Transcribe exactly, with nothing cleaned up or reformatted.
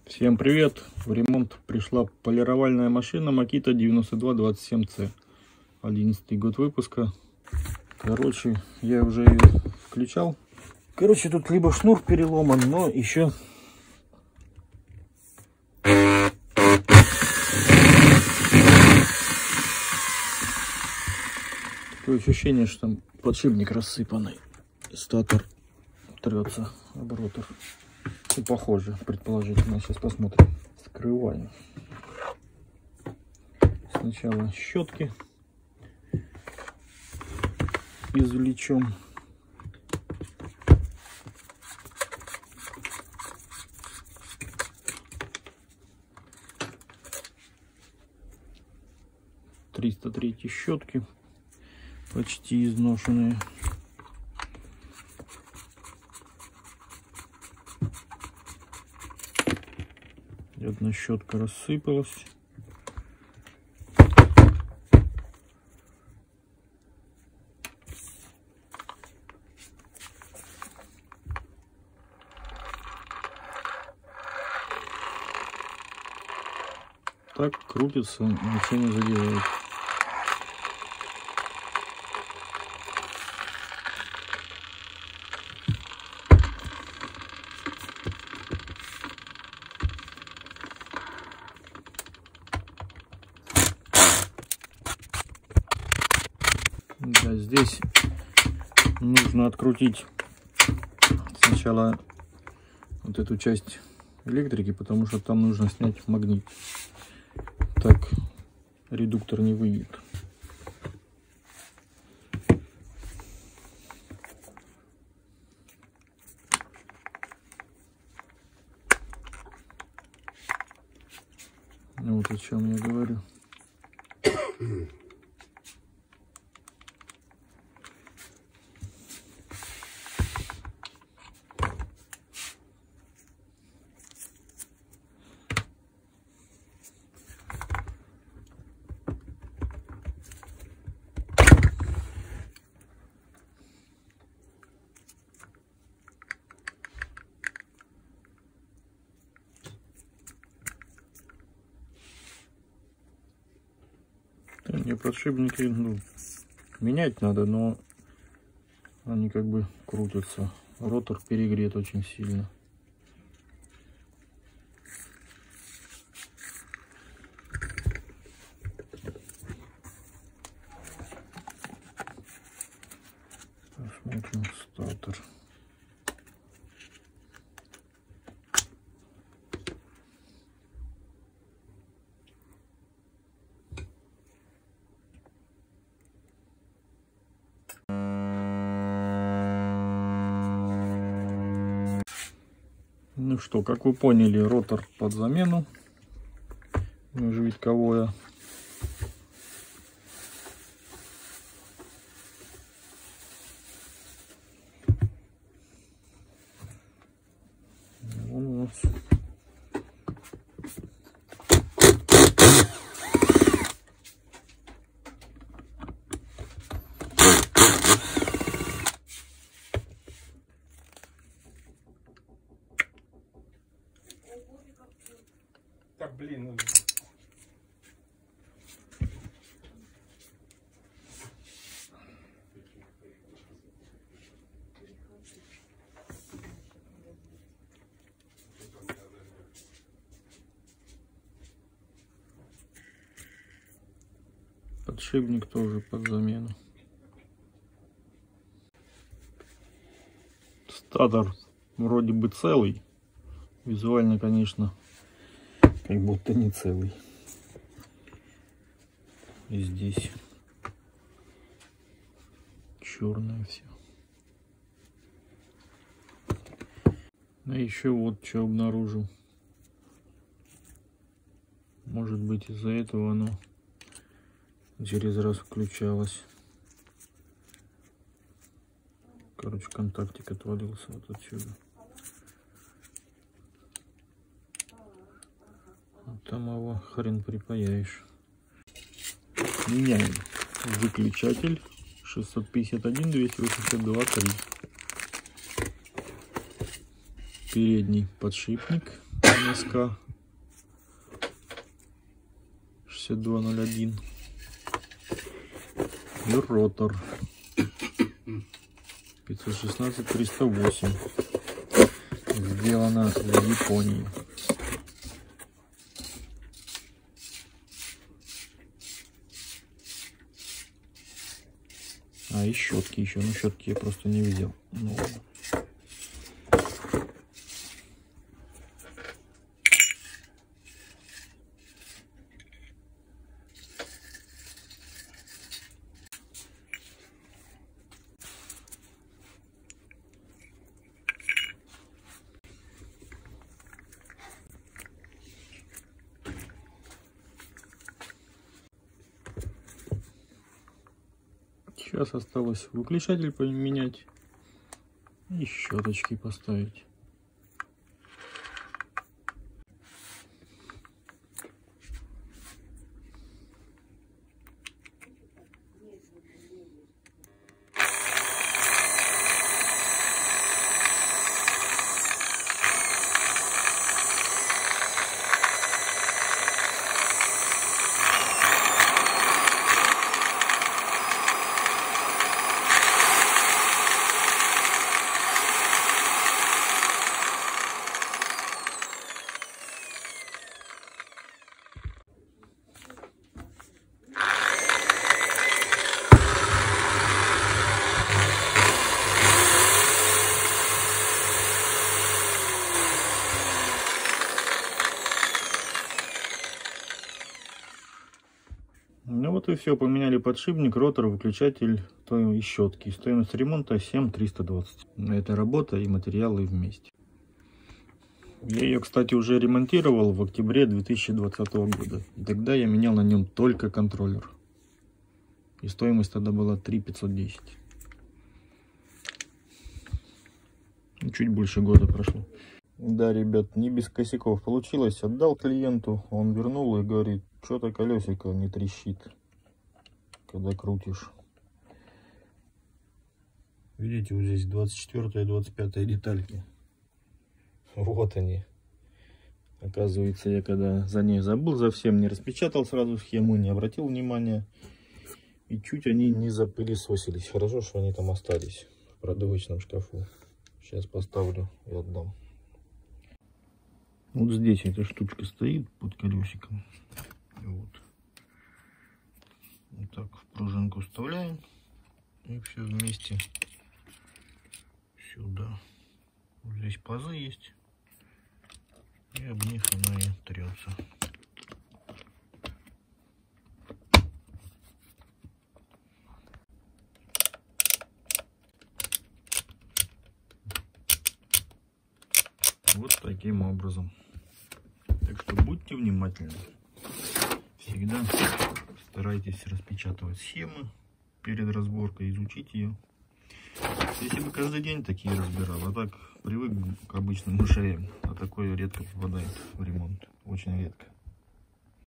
Всем привет! В ремонт пришла полировальная машина Makita девяносто два двадцать семь С. одиннадцатый год выпуска. Короче, я уже ее включал. Короче, тут либо шнур переломан, но еще... Такое ощущение, что там подшипник рассыпанный. Статор трется об ротор. И похоже, предположительно. Сейчас посмотрим. Скрываем. Сначала щетки извлечем. триста три щетки, почти изношенные. Одна щетка рассыпалась. Так крутится, ничего не задевает. Да, здесь нужно открутить сначала вот эту часть электрики, потому что там нужно снять магнит. Так редуктор не выйдет. Ну, вот о чем я говорю. Мне подшипники, ну, менять надо, но они как бы крутятся. Ротор перегрет очень сильно. Посмотрим статор. Ну что, как вы поняли, ротор под замену, межвитковое. Вон у нас. Так, блин, ну... Подшипник тоже под замену. Статор вроде бы целый. Визуально, конечно, как будто не целый. И здесь черное все. А еще вот что обнаружил. Может быть, из-за этого оно через раз включалось. Короче, контактик отвалился вот отсюда. Там его хрен припаяешь. Меняем выключатель шестьсот пятьдесят один двести восемьдесят два три. Передний подшипник эн эс ка шестьдесят два ноль один. И ротор пятьсот шестнадцать триста восемь. Сделано в Японии. А, и щетки еще. Ну, щетки я просто не видел. Ну, ладно. Сейчас осталось выключатель поменять и щеточки поставить. Ну вот и все, поменяли подшипник, ротор, выключатель, то и щетки. Стоимость ремонта семь триста двадцать. Это работа и материалы вместе. Я ее, кстати, уже ремонтировал в октябре две тысячи двадцатого года. И тогда я менял на нем только контроллер. И стоимость тогда была три тысячи пятьсот десять. Чуть больше года прошло. Да, ребят, не без косяков получилось. Отдал клиенту, он вернул и говорит, что-то колесико не трещит, когда крутишь. Видите, вот здесь двадцать четвёртая и двадцать пятая детальки. Вот они. Оказывается, я когда за ней забыл совсем, не распечатал сразу схему, не обратил внимания. И чуть они не запылесосились. Хорошо, что они там остались в продувочном шкафу. Сейчас поставлю и отдам. Вот здесь эта штучка стоит под колесиком. Вот. Вот так в пружинку вставляем. И все вместе сюда. Вот здесь пазы есть. И об них она и трется. Вот таким образом. Так что будьте внимательны. Всегда старайтесь распечатывать схемы перед разборкой, изучить ее. Если бы каждый день такие разбирал, а так привык к обычным мышеям, а такое редко попадает в ремонт. Очень редко.